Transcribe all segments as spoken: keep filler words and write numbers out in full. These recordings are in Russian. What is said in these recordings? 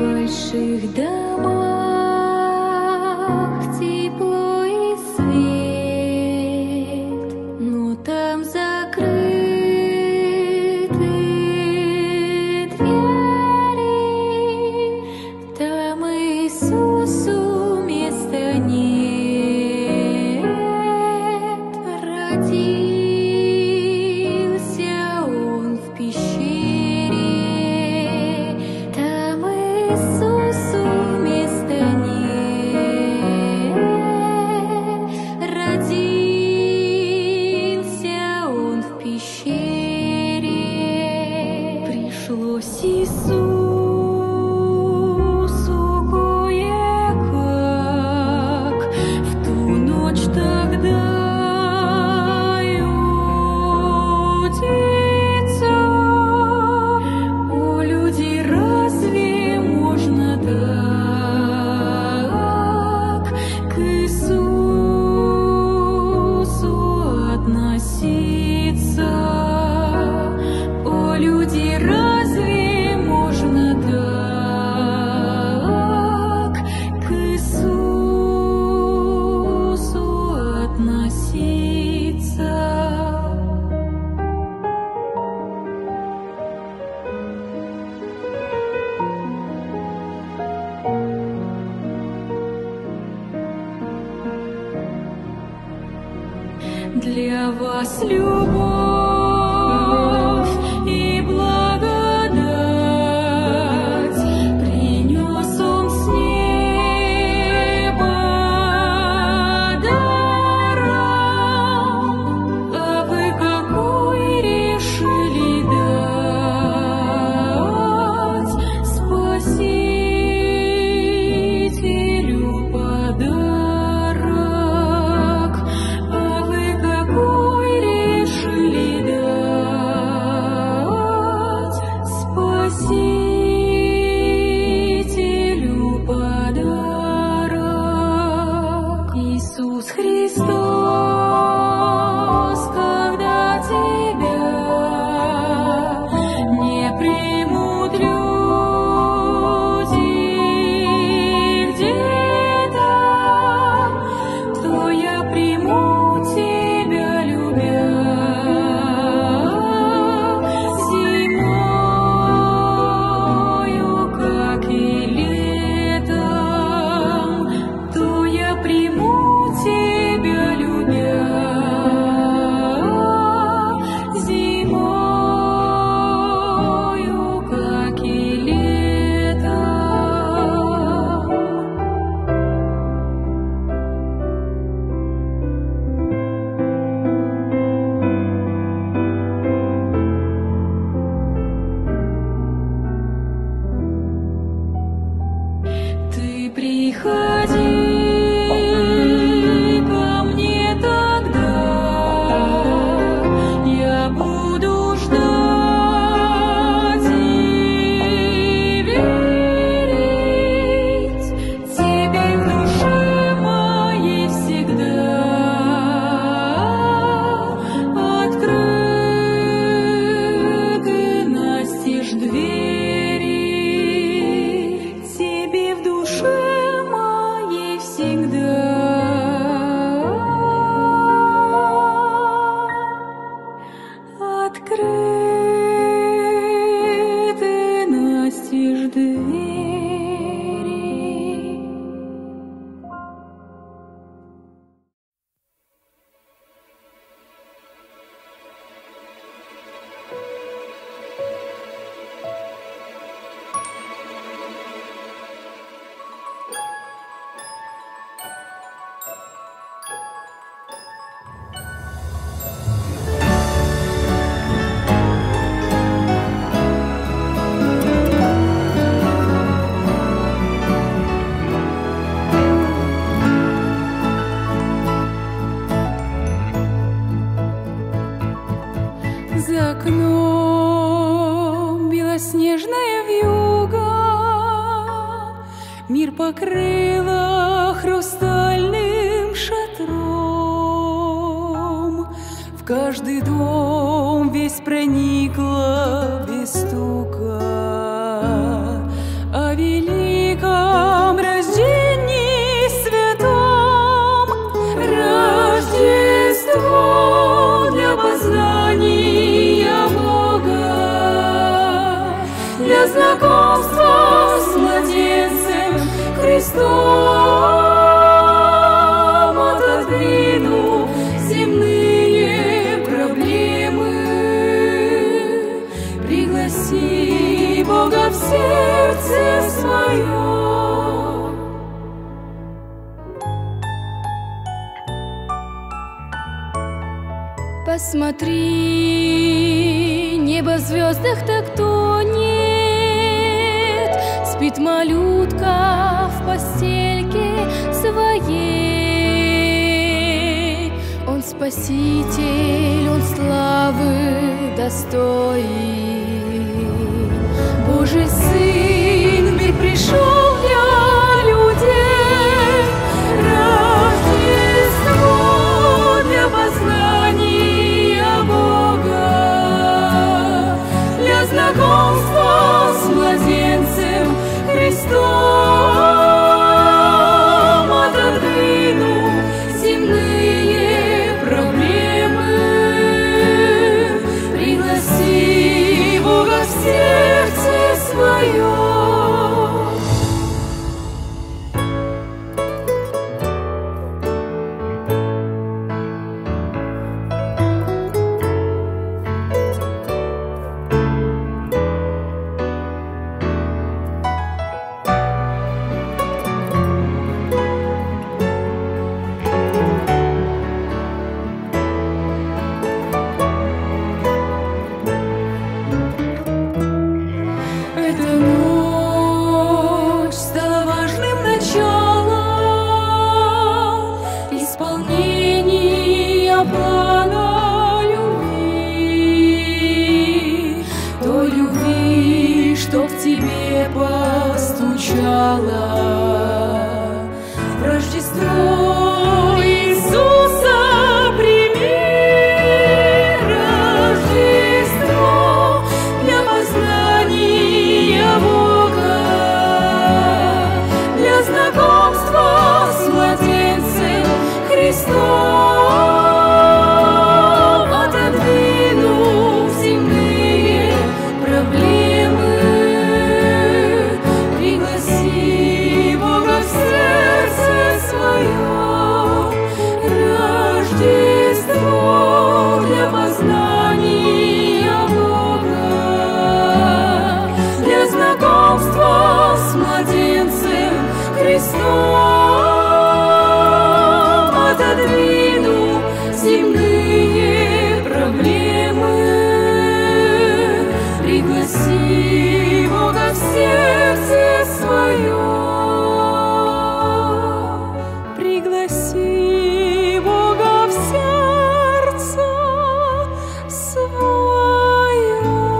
больших домах тепло и свет, но там закрыты двери, там Иисусу места нет. Родился Он в пещере, там Иисусу места нет. Родился Он в пещере, пришлось Иисусу кое-как в ту ночь тогда ютиться. О, люди, разве можно так к Иисусу относиться? О, люди, разве можно так к Иисусу относиться? Для вас любовь и благодать принес Он с неба даром, а вы какой решили дать Спасителю подарок? А вы какой решили дать Спасителю подарок? Иисус Христос, когда Тебя не примут люди где-то, то я приму Тебя, любя, зимою, как и летом, то я приму Тебя, любя, зимою, как и летом. Ты приходи ко мне тогда, я буду ждать и верить Тебе в душе моей всегда. Открыты настежь двери Тебе в душе моей всегда. Открыты настежь двери. За окном белоснежная вьюга, мир покрыла хрустальным шатром. В каждый дом весь проникла без стука, а великий для знакомства с младенцем Христом. Отодвину земные проблемы, пригласи Бога в сердце свое. Посмотри, небо в звездах так тонет, спит малютка в постельке своей. Он спаситель, он славы достоин, Божий Сын, мир пришел для людей. Рождество для познания Бога, для знакомства с младенцем Христом. Отодвину земные проблемы, пригласи Бога в сердце свое. В Рождество Иисуса прими, Рождество для познания Бога, для знакомства с младенцем Христом. Отодвину земные проблемы, Рождество для познания Бога, для знакомства с младенцем Христом. Отодвину земные проблемы, пригласи Бога в сердце свое. Пригласи Бога в сердце свое.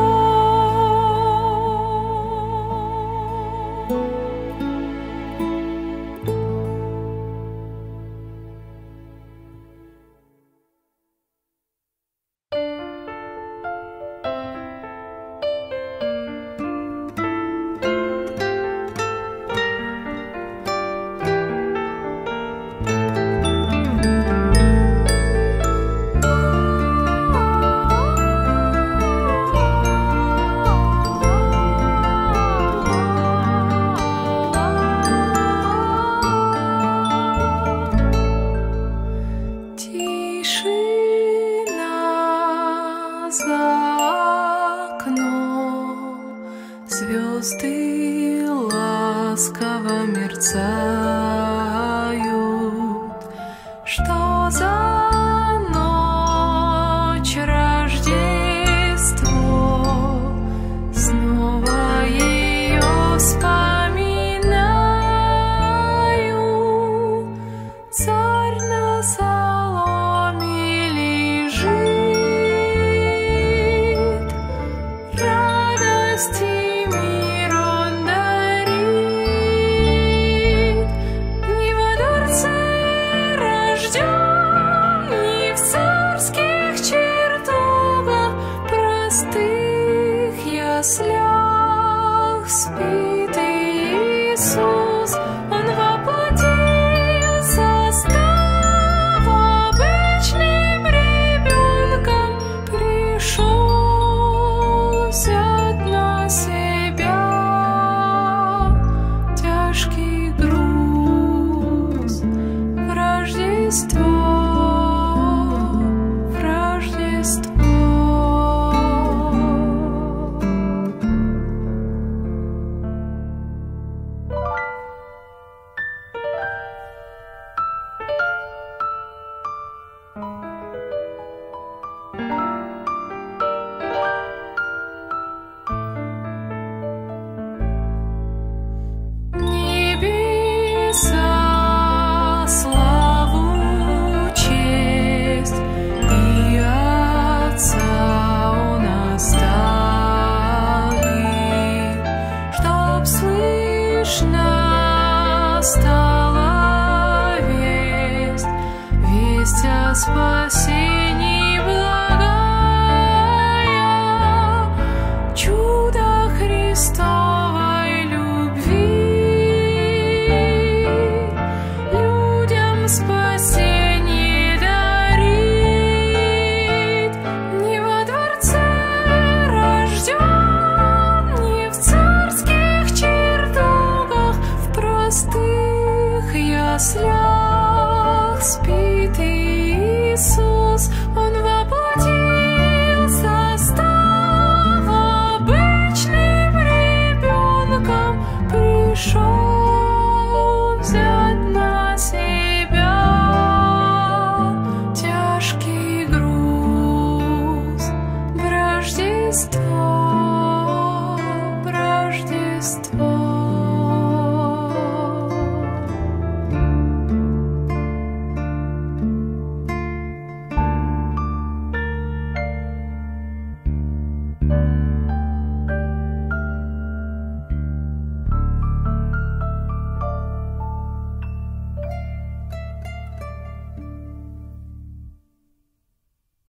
Звезды ласково мерцают. Что за ночь, Рождество? Снова ее вспоминаю. Царь на соломе лежит, радости яслях спит Иисус, Он воплотился, став обычным ребенком, пришел взять на себя стал.